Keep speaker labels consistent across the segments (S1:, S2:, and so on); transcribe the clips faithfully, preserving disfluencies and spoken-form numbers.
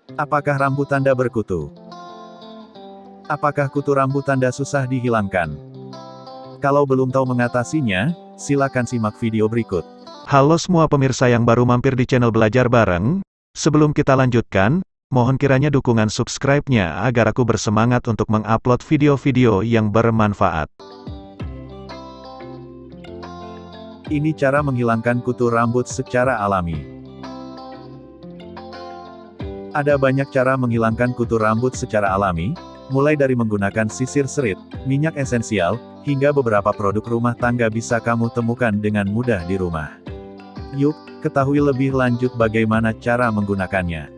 S1: Apakah rambut Anda berkutu? Apakah kutu rambut Anda susah dihilangkan? Kalau belum tahu mengatasinya, silakan simak video berikut.
S2: Halo semua pemirsa yang baru mampir di channel Belajar Bareng. Sebelum kita lanjutkan, mohon kiranya dukungan subscribe-nya agar aku bersemangat untuk mengupload video-video yang bermanfaat.
S1: Ini cara menghilangkan kutu rambut secara alami. Ada banyak cara menghilangkan kutu rambut secara alami, mulai dari menggunakan sisir serit, minyak esensial, hingga beberapa produk rumah tangga bisa kamu temukan dengan mudah di rumah. Yuk, ketahui lebih lanjut bagaimana cara menggunakannya.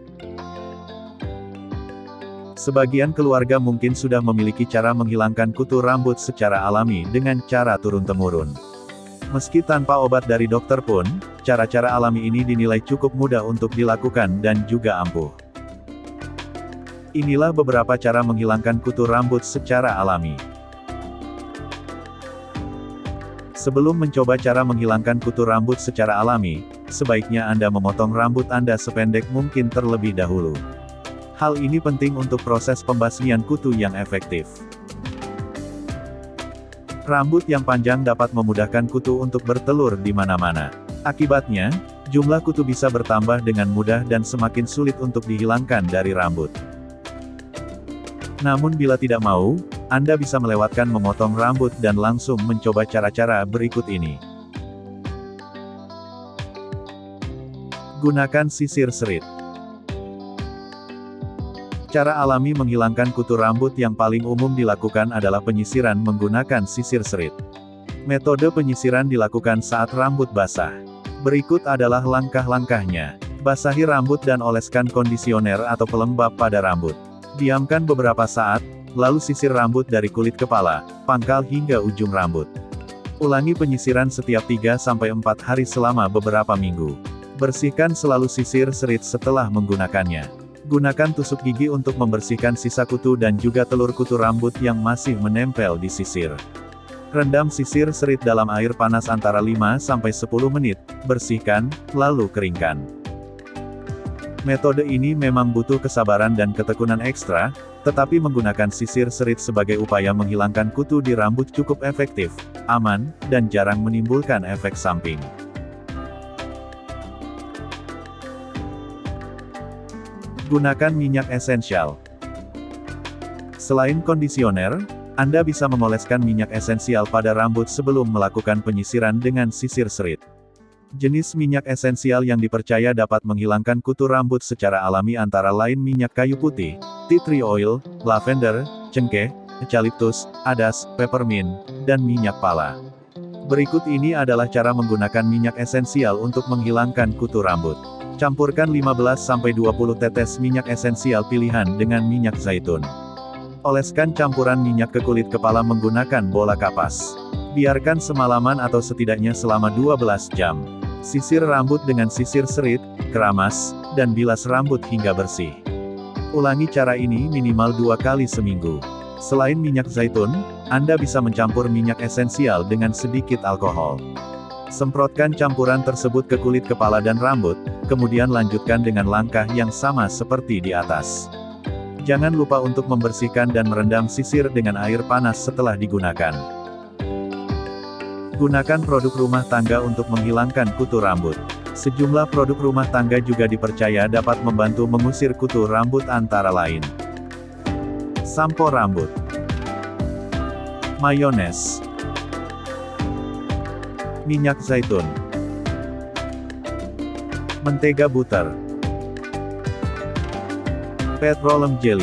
S1: Sebagian keluarga mungkin sudah memiliki cara menghilangkan kutu rambut secara alami dengan cara turun-temurun. Meski tanpa obat dari dokter pun, cara-cara alami ini dinilai cukup mudah untuk dilakukan dan juga ampuh. Inilah beberapa cara menghilangkan kutu rambut secara alami. Sebelum mencoba cara menghilangkan kutu rambut secara alami, sebaiknya Anda memotong rambut Anda sependek mungkin terlebih dahulu. Hal ini penting untuk proses pembasmian kutu yang efektif. Rambut yang panjang dapat memudahkan kutu untuk bertelur di mana-mana. Akibatnya, jumlah kutu bisa bertambah dengan mudah dan semakin sulit untuk dihilangkan dari rambut. Namun bila tidak mau, Anda bisa melewatkan memotong rambut dan langsung mencoba cara-cara berikut ini. Gunakan sisir serit. Cara alami menghilangkan kutu rambut yang paling umum dilakukan adalah penyisiran menggunakan sisir serit. Metode penyisiran dilakukan saat rambut basah. Berikut adalah langkah-langkahnya. Basahi rambut dan oleskan kondisioner atau pelembab pada rambut. Diamkan beberapa saat, lalu sisir rambut dari kulit kepala, pangkal hingga ujung rambut. Ulangi penyisiran setiap tiga sampai empat hari selama beberapa minggu. Bersihkan selalu sisir serit setelah menggunakannya. Gunakan tusuk gigi untuk membersihkan sisa kutu dan juga telur kutu rambut yang masih menempel di sisir. Rendam sisir serit dalam air panas antara lima sampai sepuluh menit, bersihkan, lalu keringkan. Metode ini memang butuh kesabaran dan ketekunan ekstra, tetapi menggunakan sisir serit sebagai upaya menghilangkan kutu di rambut cukup efektif, aman, dan jarang menimbulkan efek samping. Gunakan minyak esensial. Selain kondisioner, Anda bisa memoleskan minyak esensial pada rambut sebelum melakukan penyisiran dengan sisir serit. Jenis minyak esensial yang dipercaya dapat menghilangkan kutu rambut secara alami antara lain minyak kayu putih, tea tree oil, lavender, cengkeh, eucalyptus, adas, peppermint, dan minyak pala. Berikut ini adalah cara menggunakan minyak esensial untuk menghilangkan kutu rambut. Campurkan lima belas sampai dua puluh tetes minyak esensial pilihan dengan minyak zaitun. Oleskan campuran minyak ke kulit kepala menggunakan bola kapas. Biarkan semalaman atau setidaknya selama dua belas jam. Sisir rambut dengan sisir serit, keramas, dan bilas rambut hingga bersih. Ulangi cara ini minimal dua kali seminggu. Selain minyak zaitun, Anda bisa mencampur minyak esensial dengan sedikit alkohol. Semprotkan campuran tersebut ke kulit kepala dan rambut, kemudian lanjutkan dengan langkah yang sama seperti di atas. Jangan lupa untuk membersihkan dan merendam sisir dengan air panas setelah digunakan. Gunakan produk rumah tangga untuk menghilangkan kutu rambut. Sejumlah produk rumah tangga juga dipercaya dapat membantu mengusir kutu rambut antara lain. Sampo rambut, mayones, minyak zaitun, mentega butter, petroleum jelly.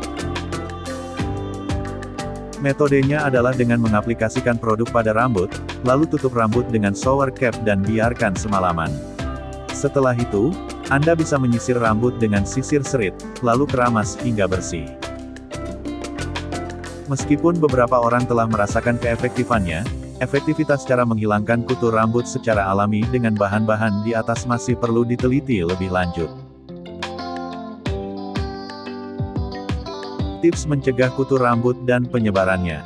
S1: Metodenya adalah dengan mengaplikasikan produk pada rambut, lalu tutup rambut dengan shower cap dan biarkan semalaman. Setelah itu, Anda bisa menyisir rambut dengan sisir serit, lalu keramas hingga bersih. Meskipun beberapa orang telah merasakan keefektifannya, efektivitas cara menghilangkan kutu rambut secara alami dengan bahan-bahan di atas masih perlu diteliti lebih lanjut. Tips mencegah kutu rambut dan penyebarannya.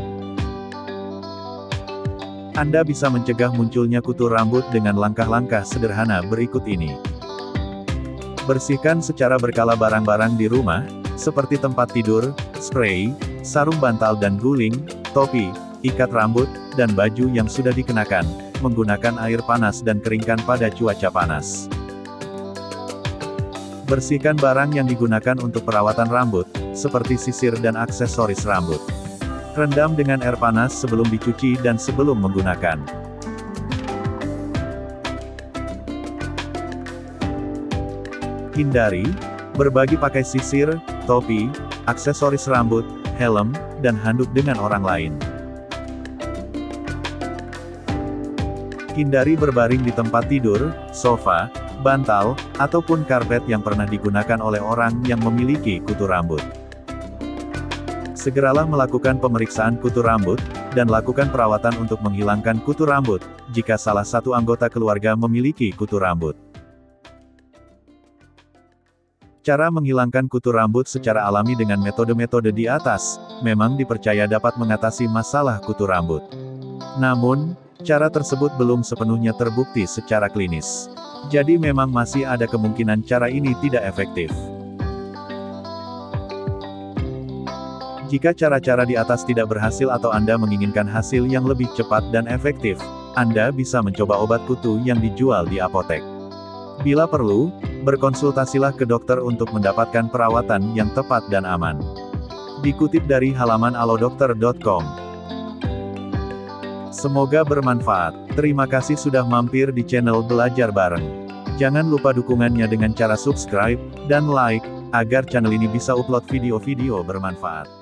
S1: Anda bisa mencegah munculnya kutu rambut dengan langkah-langkah sederhana berikut ini. Bersihkan secara berkala barang-barang di rumah, seperti tempat tidur, spray, sarung bantal dan guling, topi, ikat rambut, dan baju yang sudah dikenakan, menggunakan air panas dan keringkan pada cuaca panas. Bersihkan barang yang digunakan untuk perawatan rambut, seperti sisir dan aksesoris rambut. Rendam dengan air panas sebelum dicuci dan sebelum menggunakan. Hindari berbagi pakai sisir, topi, aksesoris rambut, helm, dan handuk dengan orang lain. Hindari berbaring di tempat tidur, sofa, bantal, ataupun karpet yang pernah digunakan oleh orang yang memiliki kutu rambut. Segeralah melakukan pemeriksaan kutu rambut, dan lakukan perawatan untuk menghilangkan kutu rambut, jika salah satu anggota keluarga memiliki kutu rambut. Cara menghilangkan kutu rambut secara alami dengan metode-metode di atas, memang dipercaya dapat mengatasi masalah kutu rambut. Namun, cara tersebut belum sepenuhnya terbukti secara klinis. Jadi memang masih ada kemungkinan cara ini tidak efektif. Jika cara-cara di atas tidak berhasil atau Anda menginginkan hasil yang lebih cepat dan efektif, Anda bisa mencoba obat kutu yang dijual di apotek. Bila perlu, berkonsultasilah ke dokter untuk mendapatkan perawatan yang tepat dan aman. Dikutip dari halaman alodokter titik com. Semoga bermanfaat. Terima kasih sudah mampir di channel Belajar Bareng. Jangan lupa dukungannya dengan cara subscribe dan like, agar channel ini bisa upload video-video bermanfaat.